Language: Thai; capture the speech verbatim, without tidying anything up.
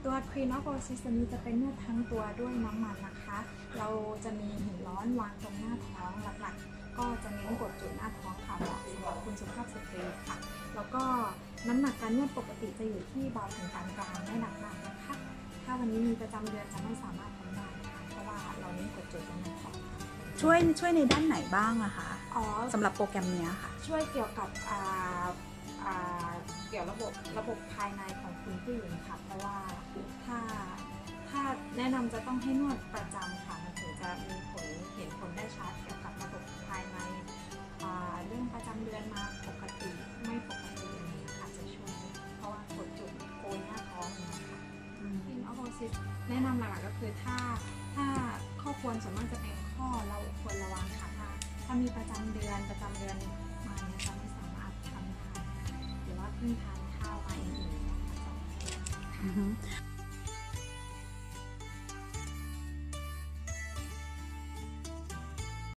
ตัว Queen of Roses ตัวนี้จะเป็นนวดทั้งตัวด้วยน้ำมันนะคะเราจะมีหินร้อนวางตรงหน้าท้องหลักๆก็จะเน้นกดจุดหน้าท้องค่ะเหมาะสำหรับคุณสุภาพสตรีค่ะแล้วก็น้ำหนักการนวดปกติจะอยู่ที่เบาถึงปานกลางไม่หนักมากนะคะถ้าวันนี้มีประจำเดือนจะไม่สามารถทำได้ค่ะเพราะว่าเราเน้นกดจุดตรงหน้าท้องช่วยช่วยในด้านไหนบ้างอะคะอ๋อสำหรับโปรแกรมนี้ค่ะช่วยเกี่ยวกับอ่าอ่าเกี่ยวระบบระบบภายในของคุณผู้หญิงค่ะเพราะว่าถ้าถ้าแนะนำจะต้องให้นวดประจำค่ะมันถึงจะมีผลเห็นผลได้ชัดเกี่ยวกับระบบภายในเรื่องประจำเดือนมาปกติไม่ปกติอะไรอย่างนี้ค่ะจะช่วยเพราะว่ากดจุดโคนหน้าท้องนะคะพินออโรซิสแนะนำหลักๆก็คือถ้าถ้าข้อควรส่วนมากจะเป็นข้อเราควรระวังค่ะถ้าถ้ามีประจำเดือนประจำเดือนมาเนี่ยจะไม่สามารถทำได้หรือว่าเพิ่งทานข้าวไปอย่างนี้นะคะ